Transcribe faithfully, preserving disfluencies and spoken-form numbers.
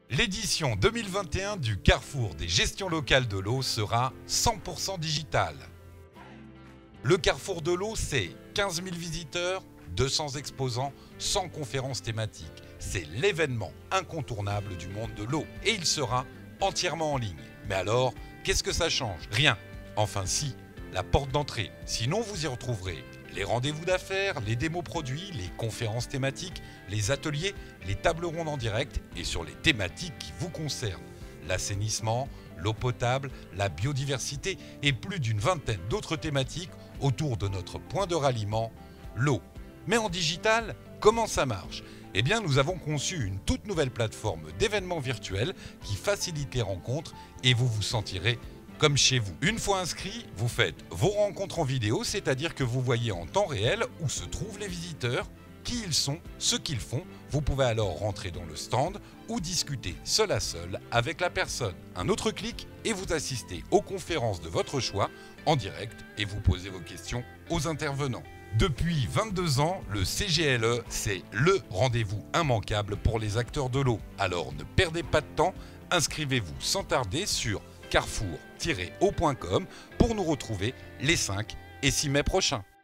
L'édition deux mille vingt et un du Carrefour des gestions locales de l'eau sera cent pour cent digitale. Le Carrefour de l'eau, c'est quinze mille visiteurs, deux cents exposants, cent conférences thématiques. C'est l'événement incontournable du monde de l'eau et il sera entièrement en ligne. Mais alors, qu'est-ce que ça change? Rien. Enfin si, la porte d'entrée. Sinon, vous y retrouverez les rendez-vous d'affaires, les démos produits, les conférences thématiques, les ateliers, les tables rondes en direct et sur les thématiques qui vous concernent. L'assainissement, l'eau potable, la biodiversité et plus d'une vingtaine d'autres thématiques autour de notre point de ralliement, l'eau. Mais en digital, comment ça marche? Eh bien, nous avons conçu une toute nouvelle plateforme d'événements virtuels qui facilite les rencontres et vous vous sentirez comme chez vous. Une fois inscrit, vous faites vos rencontres en vidéo, c'est-à-dire que vous voyez en temps réel où se trouvent les visiteurs, qui ils sont, ce qu'ils font. Vous pouvez alors rentrer dans le stand ou discuter seul à seul avec la personne. Un autre clic et vous assistez aux conférences de votre choix en direct et vous posez vos questions aux intervenants. Depuis vingt-deux ans, le C G L E, c'est le rendez-vous immanquable pour les acteurs de l'eau. Alors ne perdez pas de temps, inscrivez-vous sans tarder sur carrefour tiret eau point com pour nous retrouver les cinq et six mai prochains.